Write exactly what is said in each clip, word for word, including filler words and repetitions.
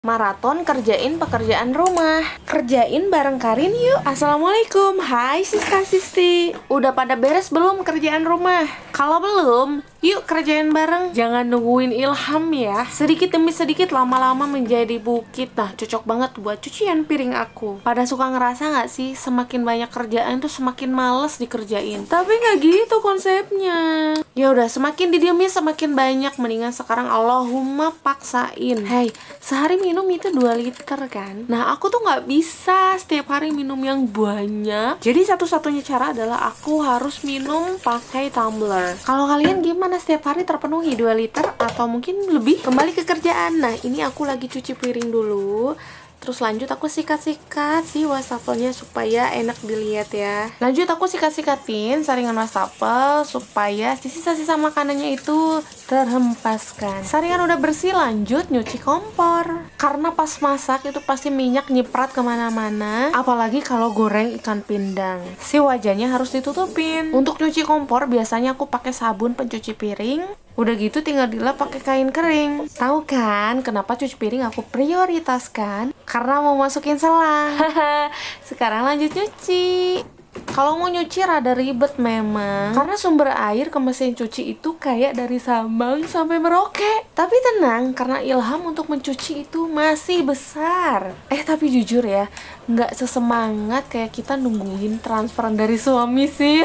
Maraton kerjain pekerjaan rumah. Kerjain bareng Karin yuk. Assalamualaikum. Hai Siska Sisti. Udah pada beres belum kerjaan rumah? Kalau belum, yuk kerjain bareng. Jangan nungguin ilham ya. Sedikit demi sedikit lama-lama menjadi bukit. Nah, cocok banget buat cucian piring aku. Pada suka ngerasa gak sih semakin banyak kerjaan tuh semakin males dikerjain? Tapi gak gitu konsepnya. Ya udah, semakin didiemin semakin banyak. Mendingan sekarang Allahumma paksain. Hey, sehari minum itu dua liter kan. Nah, aku tuh nggak bisa setiap hari minum yang banyak. Jadi satu-satunya cara adalah aku harus minum pakai tumbler. Kalau kalian gimana, setiap hari terpenuhi dua liter atau mungkin lebih? Kembali ke kerjaan. Nah, ini aku lagi cuci piring dulu. Terus lanjut aku sikat-sikat si wastafelnya supaya enak dilihat ya. Lanjut aku sikat-sikatin saringan wastafel supaya sisa-sisa makanannya itu terhempaskan. Saringan udah bersih, lanjut nyuci kompor. Karena pas masak itu pasti minyak nyiprat kemana-mana. Apalagi kalau goreng ikan pindang. Si wajahnya harus ditutupin. Untuk nyuci kompor biasanya aku pakai sabun pencuci piring. Udah gitu tinggal dilap pakai kain kering. Tahu kan kenapa cuci piring aku prioritaskan? Karena mau masukin selang. Sekarang lanjut nyuci. Kalau mau nyuci rada ribet memang, karena sumber air ke mesin cuci itu kayak dari Sabang sampai Merauke. Tapi tenang, karena ilham untuk mencuci itu masih besar. Eh tapi jujur ya, nggak sesemangat kayak kita nungguin transferan dari suami sih.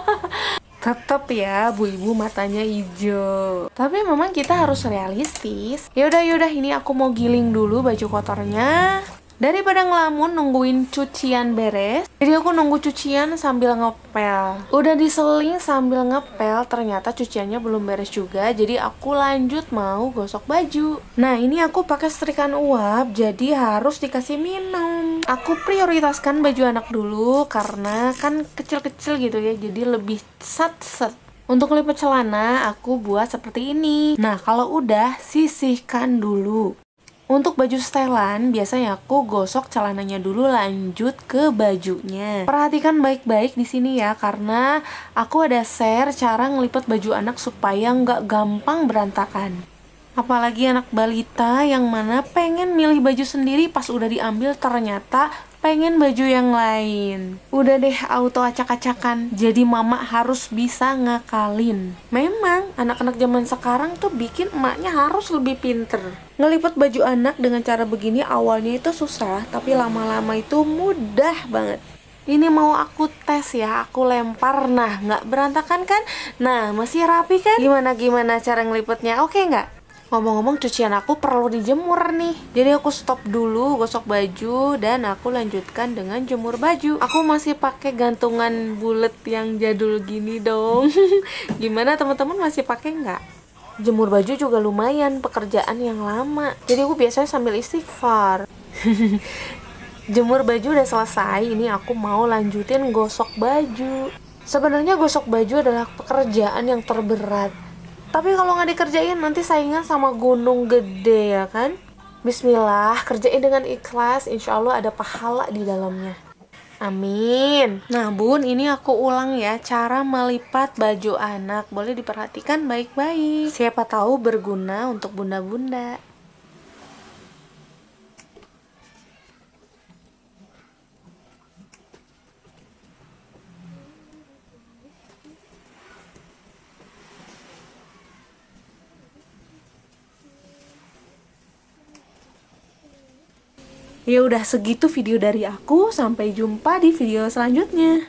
Tetep ya, bu ibu matanya hijau. Tapi memang kita harus realistis. Yaudah yaudah, ini aku mau giling dulu baju kotornya. Daripada ngelamun nungguin cucian beres, jadi aku nunggu cucian sambil ngepel. Udah diseling sambil ngepel, ternyata cuciannya belum beres juga. Jadi aku lanjut mau gosok baju. Nah, ini aku pakai setrikaan uap, jadi harus dikasih minum. Aku prioritaskan baju anak dulu karena kan kecil-kecil gitu ya, jadi lebih sat-set. Untuk lipat celana, aku buat seperti ini. Nah, kalau udah, sisihkan dulu. Untuk baju setelan, biasanya aku gosok celananya dulu lanjut ke bajunya. Perhatikan baik-baik di sini ya, karena aku ada share cara ngelipet baju anak supaya nggak gampang berantakan. Apalagi anak balita yang mana pengen milih baju sendiri, pas udah diambil ternyata pengen baju yang lain. Udah deh auto acak-acakan. Jadi mama harus bisa ngakalin. Memang anak-anak zaman sekarang tuh bikin emaknya harus lebih pinter. Ngelipet baju anak dengan cara begini awalnya itu susah, tapi lama-lama itu mudah banget. Ini mau aku tes ya, aku lempar. Nah, nggak berantakan kan? Nah, masih rapi kan? Gimana-gimana cara ngelipetnya? Oke nggak? Ngomong-ngomong, cucian aku perlu dijemur nih. Jadi aku stop dulu gosok baju dan aku lanjutkan dengan jemur baju. Aku masih pakai gantungan bulet yang jadul gini dong. Gimana teman-teman, masih pakai nggak? Jemur baju juga lumayan pekerjaan yang lama. Jadi aku biasanya sambil istighfar. Jemur baju udah selesai, ini aku mau lanjutin gosok baju. Sebenarnya gosok baju adalah pekerjaan yang terberat. Tapi kalau nggak dikerjain nanti saingan sama gunung gede ya kan? Bismillah, kerjain dengan ikhlas, insya Allah ada pahala di dalamnya. Amin. Nah bun, ini aku ulang ya cara melipat baju anak. Boleh diperhatikan baik-baik. Siapa tahu berguna untuk bunda-bunda. Ya udah, segitu video dari aku. Sampai jumpa di video selanjutnya.